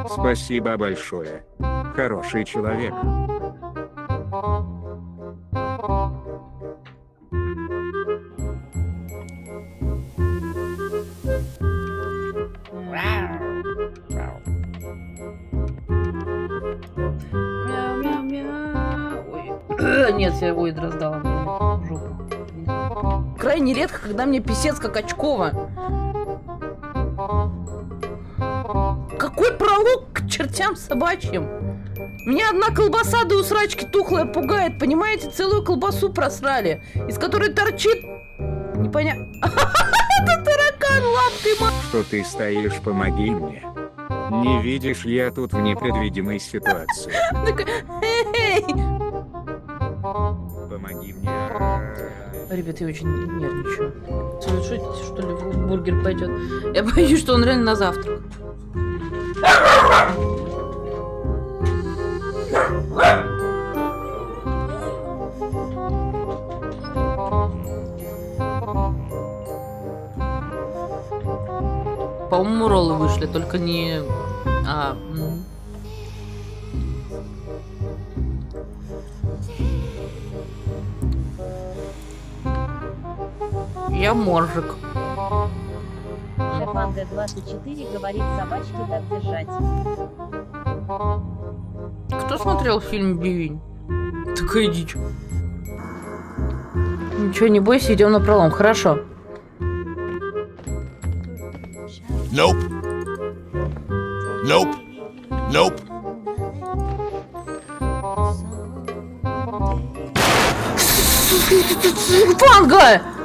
Спасибо большое. Хороший человек. Нет, я его раздала в жопу. Крайне редко, когда мне писец как очково. Какой пролог к чертям собачьим? Меня одна колбаса до усрачки тухлая пугает, понимаете? Целую колбасу просрали, из которой торчит... Непонятно... Это таракан лапкой... Что ты стоишь, помоги мне. Не видишь, я тут в непредвидимой ситуации. Помоги мне. Ребят, я очень нервничаю. Совершите, что ли, в бургер пойдет. Я боюсь, что он реально на завтрак. По-моему, роллы вышли, только не... Я моржик. Шефанга 24 говорит, собачки так держать. Кто смотрел фильм «Бивень»? Такая дичь. Ничего, не бойся, идем на пролом. Хорошо. Nope. Nope. Nope. Фанга!